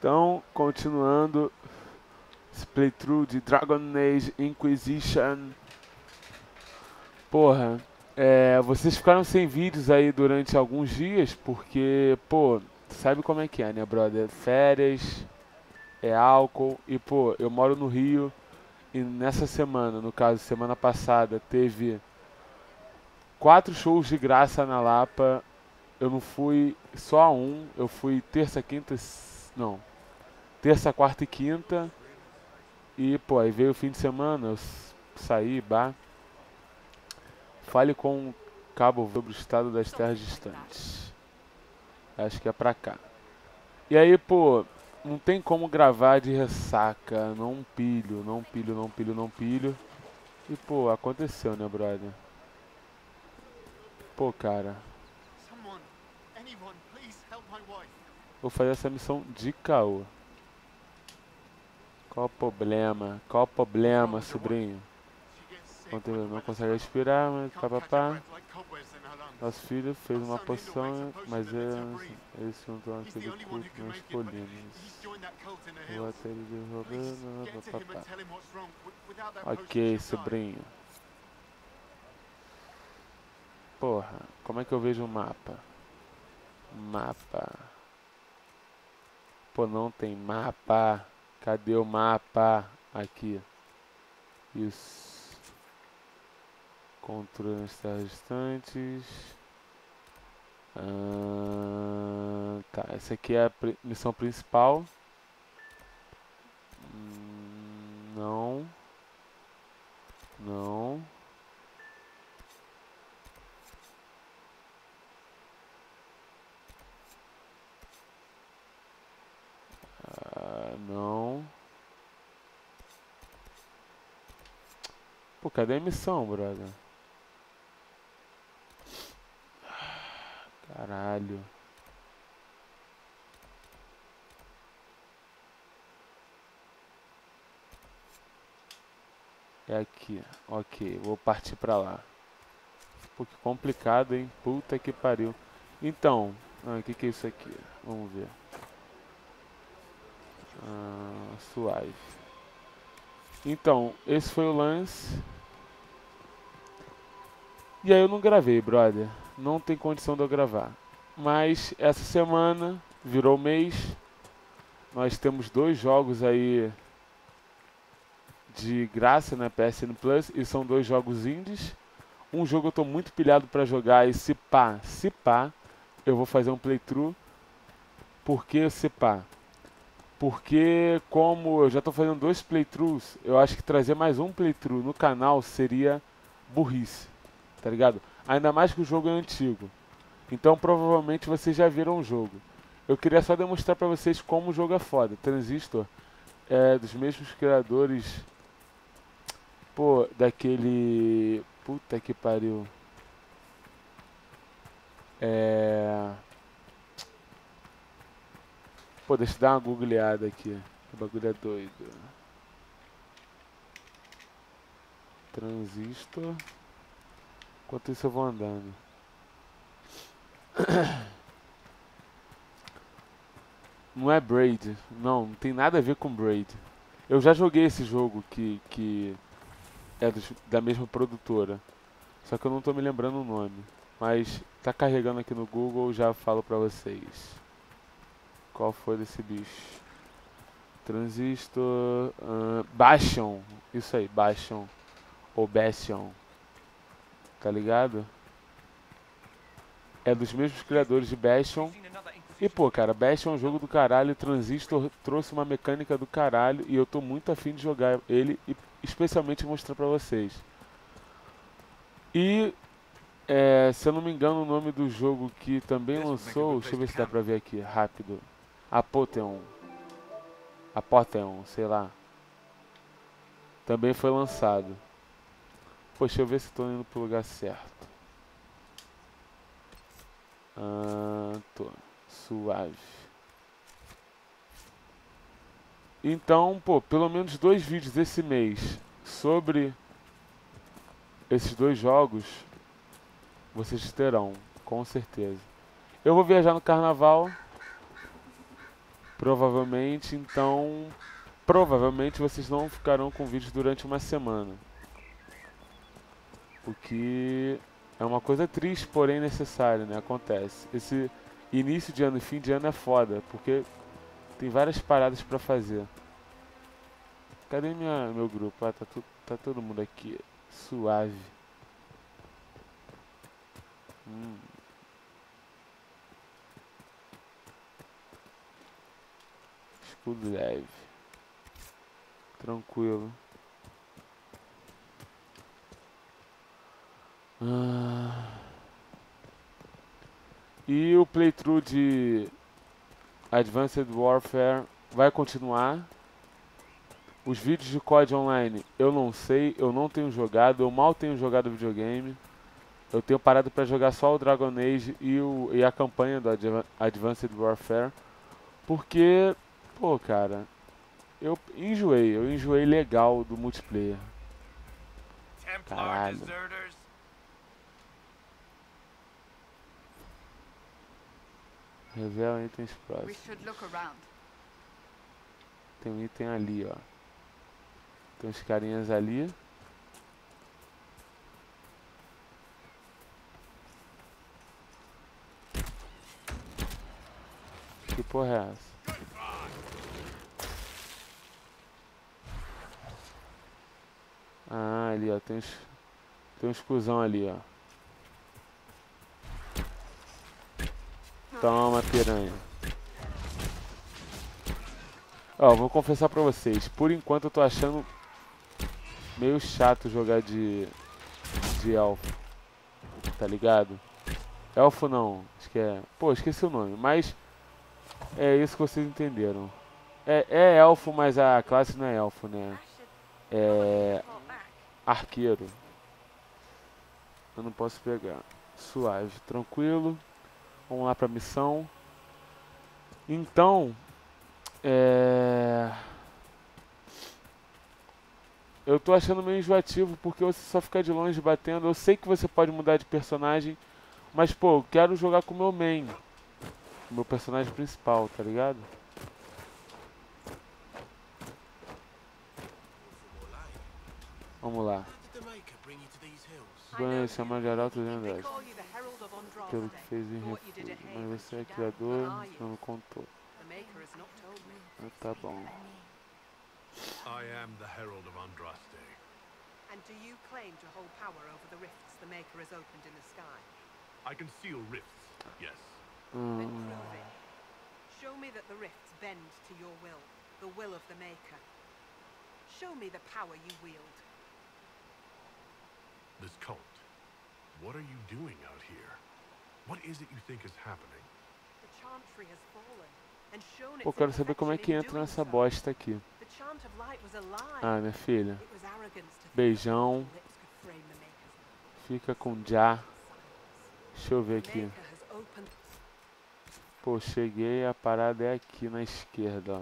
Então, continuando esse playthrough de Dragon Age Inquisition. Porra, vocês ficaram sem vídeos aí durante alguns dias, porque, pô, sabe como é que é, né, brother? Férias, é álcool, e, pô, eu moro no Rio, e nessa semana, no caso, semana passada, teve 4 shows de graça na Lapa. Eu não fui só a um, eu fui terça, quinta, não, terça, quarta e quinta. E, pô, aí veio o fim de semana, eu saí, bah. Fale com o Cabo sobre o estado das terras distantes. Acho que é pra cá. E aí, pô, não tem como gravar de ressaca. Não pilho, não pilho, não pilho, não pilho. E, pô, aconteceu, né, brother? Pô, cara, vou fazer essa missão de caô. Qual o problema? Qual o problema, sobrinho? Não consegue respirar, mas papapá. Nosso filho fez uma poção, mas eles se juntam aquele culto nas colinas. O atalho de roubando, papapá. Ok, sobrinho. Porra, como é que eu vejo o mapa? Mapa. Pô, não tem mapa. Cadê o mapa? Aqui. Isso. Controle nas terras distantes. Tá, essa aqui é a missão principal. Não. Não. Não. Pô, cadê a missão, brother? Caralho. É aqui. Ok, vou partir pra lá. Pô, que complicado, hein? Puta que pariu. Então, o que é isso aqui? Vamos ver. Suave. Então, esse foi o lance. E aí eu não gravei, brother. Não tem condição de eu gravar. Mas essa semana, virou mês, nós temos 2 jogos aí de graça na PSN Plus. E são 2 jogos indies. Um jogo eu tô muito pilhado pra jogar e se pá, eu vou fazer um playthrough. Por que se pá? Porque como eu já tô fazendo 2 playthroughs, eu acho que trazer mais um playthrough no canal seria burrice, tá ligado? Ainda mais que o jogo é antigo. Então provavelmente vocês já viram o jogo. Eu queria só demonstrar pra vocês como o jogo é foda. Transistor é dos mesmos criadores, pô, daquele... Puta que pariu. Pô, deixa eu dar uma googleada aqui. O bagulho é doido. Transistor. Enquanto isso eu vou andando. Não é Braid. Não tem nada a ver com Braid. Eu já joguei esse jogo que é da mesma produtora. Só que eu não tô me lembrando o nome. Mas tá carregando aqui no Google, já falo pra vocês. Qual foi desse bicho? Transistor... Bastion. Isso aí, Bastion. Ou Bastion. Tá ligado? É dos mesmos criadores de Bastion. E pô, cara, Bastion é um jogo do caralho. Transistor trouxe uma mecânica do caralho. E eu tô muito afim de jogar ele e especialmente mostrar pra vocês. E, se eu não me engano, o nome do jogo que também lançou... Deixa eu ver se dá pra ver aqui, rápido. Apotheon, sei lá. Também foi lançado. Poxa, eu ver se estou indo pro lugar certo. Tô. Suave. Então, pô, pelo menos 2 vídeos esse mês sobre esses 2 jogos vocês terão, com certeza. Eu vou viajar no carnaval Provavelmente, então, provavelmente vocês não ficarão com vídeos durante uma semana. O que é uma coisa triste, porém necessária, né? Acontece. Esse início de ano e fim de ano é foda, porque tem várias paradas pra fazer. Cadê meu grupo? Ah, tá todo mundo aqui. Suave. Escudo leve. Tranquilo. E o playthrough de Advanced Warfare vai continuar. Os vídeos de COD Online eu não sei, eu não tenho jogado, eu mal tenho jogado videogame. Eu tenho parado pra jogar só o Dragon Age e a campanha do Advanced Warfare. Porque, pô, cara, eu enjoei legal do multiplayer. Caralho. Revela itens próximos. Tem um item ali, ó. Tem uns carinhas ali. Que porra é essa? Ah, ali, ó. Tem uns cuzão ali, ó. Toma, piranha. Ó, vou confessar pra vocês. Por enquanto eu tô achando meio chato jogar de elfo. Tá ligado? Elfo não. Acho que é... Pô, esqueci o nome. Mas é isso que vocês entenderam. É elfo, mas a classe não é elfo, né? É... Arqueiro. Eu não posso pegar. Suave, tranquilo. Vamos lá pra missão. Então, eu tô achando meio enjoativo porque você só fica de longe batendo. Eu sei que você pode mudar de personagem, mas pô, eu quero jogar com o meu main. O meu personagem principal, tá ligado? Vamos lá. Ganha chamar de Arauto de Andrade. Pelo que fez em refúgio. Mas você é criador, não me contou. Ah, tá bom. I am the Herald of Andraste. And do you claim to hold power over the rifts the Maker has opened in the sky? I can seal rifts, yes. Then prove it. Show me that the rifts bend to your will, the will of the Maker. Show me the power you wield. Viscount, what are you doing out here? What is it you think is happening? The Chantry has fallen and shown Pô, its quero saber como é que imperfection entra in nessa doing so. bosta aqui. The chant of light was a lie. Ah, minha filha. It was arrogance to think Beijão. that lips could frame the Maker's mind. Fica com já. Deixa eu ver The aqui. Maker has opened. Pô, cheguei, a parada é aqui na esquerda, ó.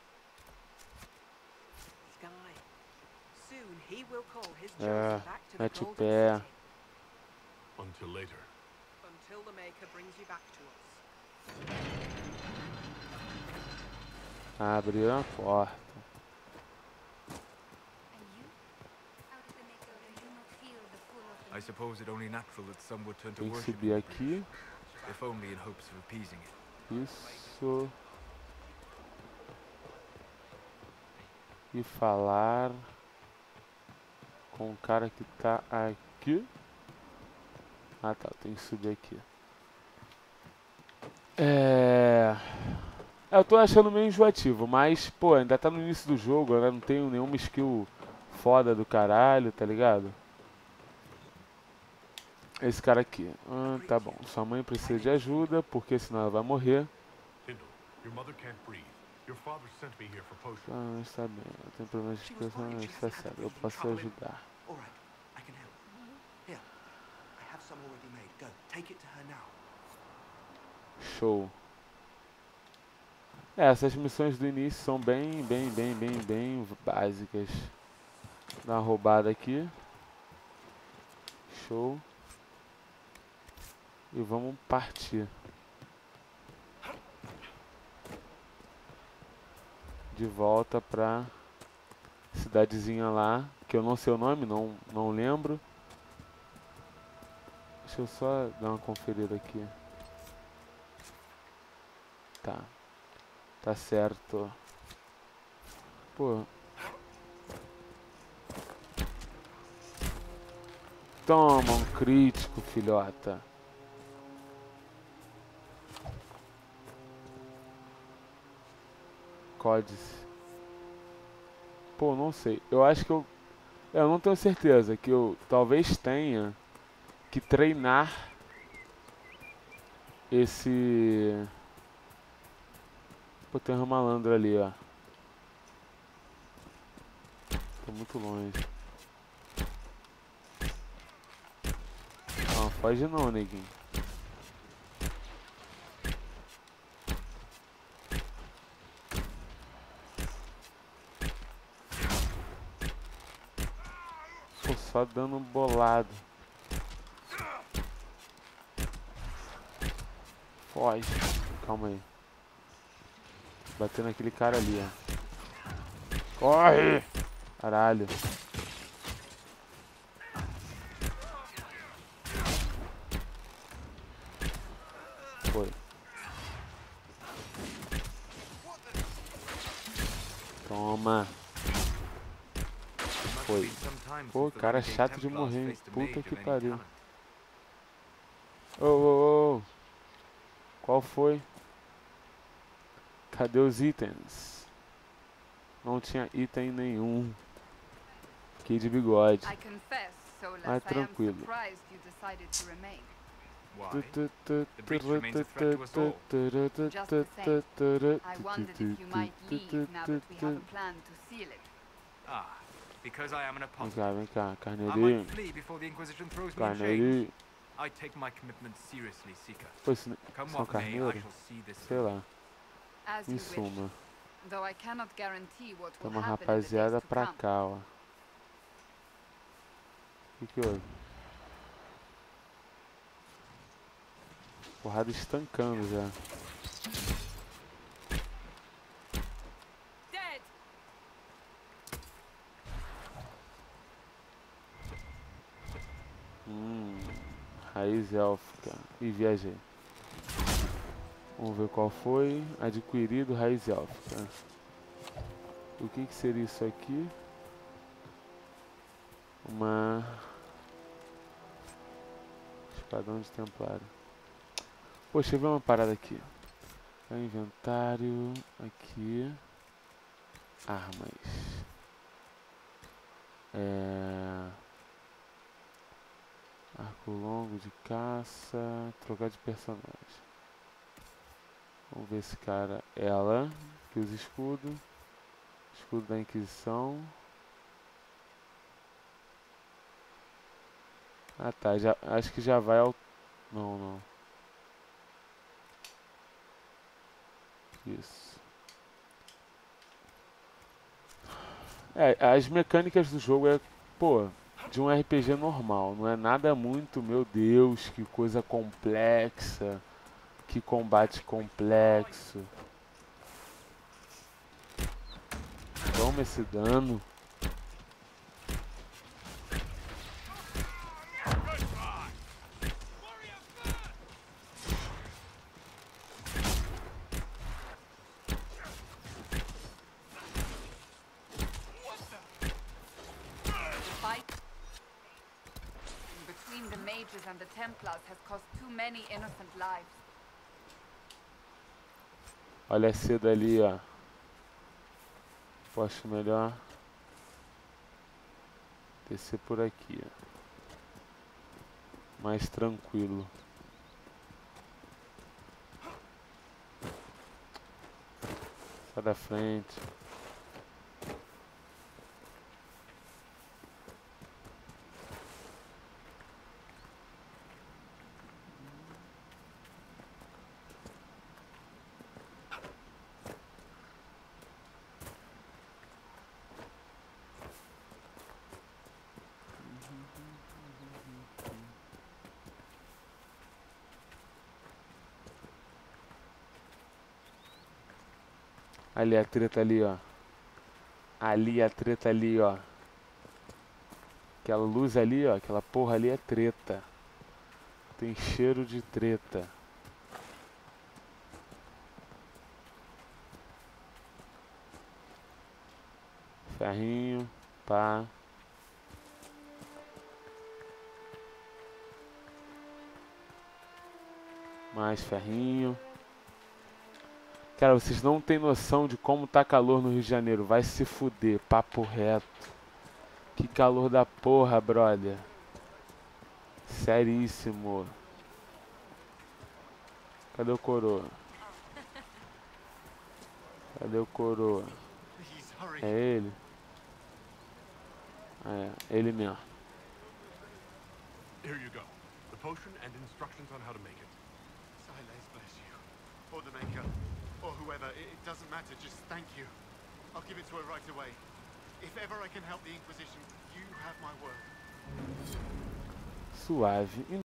Sky. Soon he will call his É, chosen back to the mete o golden pé. city. Until later. Until the Maker brings you back to us. Abriram a porta. I suppose it only natural that some would turn to Tem que worship, subir aqui. if only in hopes of appeasing it. Isso. E falar com o cara que tá aqui. Ah tá, tem que subir aqui. Eu tô achando meio enjoativo, mas, pô, ainda tá no início do jogo, eu não tenho nenhuma skill foda do caralho, tá ligado? Esse cara aqui. Ah, tá bom. Sua mãe precisa de ajuda, porque senão ela vai morrer. Hindle, your mother can't breathe. Your father sent me here for potions. Ah, está bem. Eu tenho problemas de expressão, está certo. Eu posso ajudar. All right, I can help. Here, I have some already made. Go, take it to her now. Show. Essas missões do início são bem básicas. Dá uma roubada aqui. Show. E vamos partir. de volta pra cidadezinha lá, que eu não sei o nome, não lembro. Deixa eu só dar uma conferida aqui. Tá certo. Pô. Toma um crítico, filhota. Códice. Pô, não sei. Eu acho que eu não tenho certeza. Que eu talvez tenha que treinar esse... Pô, tem um malandro ali, ó. Tô muito longe. Não, foge não, neguinho. Pô, só dando bolado. Foge. Calma aí. Batendo naquele cara ali, ó. Corre! Caralho. Foi. Toma. Foi. Pô, cara chato de morrer. Puta que pariu. Ô, ô, ô. Qual foi? Cadê os itens? Não tinha item nenhum. Fiquei de bigode. Mas tranquilo. Why? The breach remains a threat to us all. Just the same, I wondered if you might leave now that we have a plan to seal it. Ah, because I am an Vem apostle. cá, vem cá. I Carneirinho. might flee before the Inquisition throws me in chains. Carneirinho. I take my commitment seriously, Seeker. Pô, esse Come são what may, I carneiro? shall see this Sei through. lá. As Em you wish. suma. Though I cannot guarantee what Tem will uma happen in the days rapaziada to pra come. cá, ó. O que houve? Porrada estancando já. Dead! Raiz élfica. Ih, viajei. Vamos ver qual foi. Adquirido raiz élfica. O que seria isso aqui? Uma... Espadão de templário. Poxa, deixa eu ver uma parada aqui. É o inventário. Aqui. Armas. Arco longo de caça. Trocar de personagem. Vamos ver esse cara. Ela, que usa escudo. Escudo da Inquisição. Ah tá, já, acho que já vai ao... Não. Isso. As mecânicas do jogo pô, de um RPG normal. Não é nada muito, meu Deus, que coisa complexa. Que combate complexo. Toma esse dano. Between the mages and the Templars has cost too many innocent lives. Olha a seda ali, ó. Acho melhor descer por aqui, ó. Mais tranquilo. Sai da frente. Ali a treta ali, ó. Ali a treta ali, ó. Aquela luz ali, ó. Aquela porra ali é treta. Tem cheiro de treta. Ferrinho, pá. Mais ferrinho. Cara, vocês não têm noção de como tá calor no Rio de Janeiro. Vai se fuder, papo reto. Que calor da porra, brother. Seríssimo. Cadê o coroa? Cadê o coroa? É ele? É, ele mesmo. Here you go. The potion and instructions on how to make it. Silas bless you. Or the Maker. Or whoever. It doesn't matter. Just thank you. I'll give it to her right away. If ever I can help the Inquisition, you have my word. Suave.